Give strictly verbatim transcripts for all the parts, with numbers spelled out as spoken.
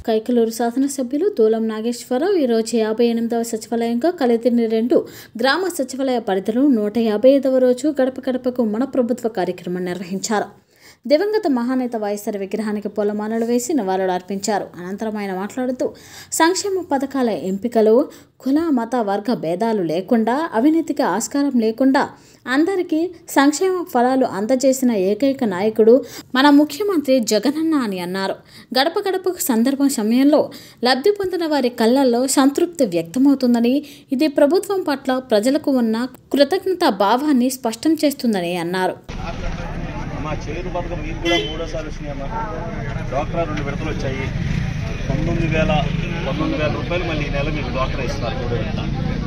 కైకలూరు శాసనసభ్యులు దూలం నాగేశ్వరరావు ఈరోజు యాభై ఎనిమిదవ సచివాలయంగా కలిదిని రెండు గ్రామ సచివాలయ పరిధిలో నూట యాభై ఐదవ రోజు గడప గడపకు మన ప్రభుత్వ కార్యక్రమం నిర్వహించారు. దివంగత మహానేత వైఎస్ఆర్ విగ్రహానికి పూలమాలలు వేసి నివాళులు అర్పించారు. అనంతరం ఆయన మాట్లాడుతూ సంక్షేమ పథకాల ఎంపికలు కుల మత వర్గ భేదాలు లేకుండా అవినీతికి ఆస్కారం లేకుండా అందరికీ సంక్షేమ ఫలాలు అందజేసిన ఏకైక నాయకుడు మన ముఖ్యమంత్రి జగనన్న అని అన్నారు. గడప గడపకు సందర్భం సమయంలో లబ్ధి పొందిన వారి కళ్ళల్లో సంతృప్తి వ్యక్తమవుతుందని, ఇది ప్రభుత్వం పట్ల ప్రజలకు ఉన్న కృతజ్ఞతా భావాన్ని స్పష్టం చేస్తుందని అన్నారు. మా చేరు పథకం మీకు కూడా మూడోసారి వచ్చినాయమ్మా. డ్వాక్రా రెండు విడతలు వచ్చాయి. పంతొమ్మిది వేల పంతొమ్మిది వేల రూపాయలు మళ్ళీ ఈ నెల మీకు డ్వాక్రా ఇస్తున్నారు. మూడో విడత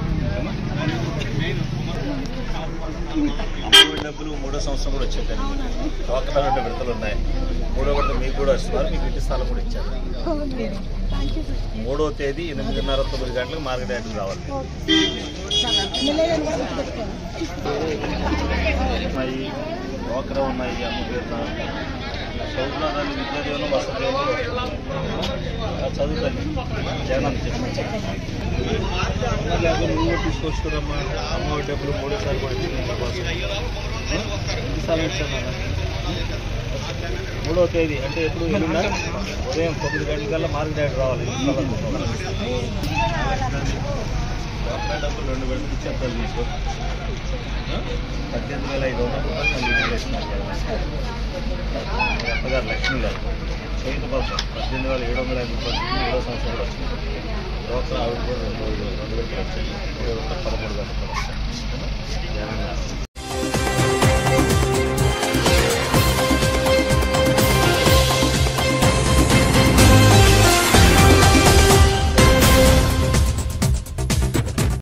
అమ్మఒడి డబ్బులు మూడో సంవత్సరం కూడా వచ్చాయి. డ్వాక్రా రెండు విడతలు ఉన్నాయి. మూడో విడత మీకు కూడా వస్తున్నారు. మీకు ఇంటి స్థలం కూడా ఇచ్చారు. మూడో తేదీ ఎనిమిదిన్నర తొమ్మిది గంటలకు మార్కెట్ యార్డ్కి రావాలి. ఉన్నాయి డ్వాక్రా ఉన్నాయి. అమ్మ పేరున చదువుతున్నాను. విద్యాదేవులు వసతి చదువుతాను. జగన్ చెప్పి లేకపోతే నువ్వు తీసుకొచ్చుకోరమ్మా. అమ్మ డబ్బులు మూడోసారి కూడా ఎన్నిసార్లు ఇచ్చాను. మూడో తేదీ అంటే ఎప్పుడు వెళ్ళినా ఉదయం తొమ్మిది గంటలకల్లా మార్కెట్ యార్డ్ రావాలి. డ్వాక్రా డబ్బులు రెండు గంటలకు ఇచ్చేస్తారు. మీకు పద్దెనిమిది వేల ఐదు వందల రూపాయలు మళ్ళీ నిలేస్తున్నారు. అత్తగారు లక్ష్మి గారు చేతి పథకం పద్దెనిమిది వేల ఏడు వందల ఐదు రూపాయలు మూడో సంవత్సరం కూడా వచ్చింది. డ్వాక్రా ఆవిడ కూడా రెండు రెండు గంటలు వచ్చాయి. మూడో గంటల పదమూడు గంటలు వస్తాయి.